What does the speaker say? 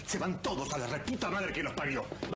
Se van todos a la reputa madre que los parió.